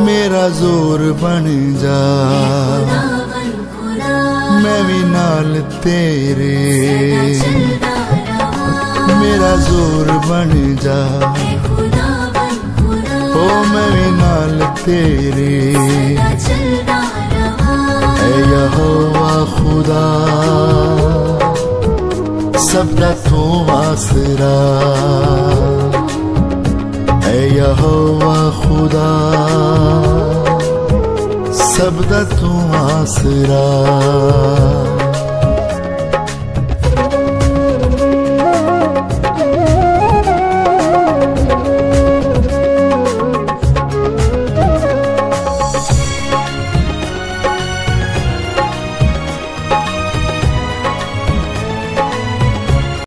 मेरा जोर बन जा, मैं भी नाल तेरे। मेरा जोर बन जा, ओ मैं भी नाल तेरे। ऐ यहोवा खुदा सबदा तू आसरा, ऐ यहोवा खुदा सबदा तू आसरा।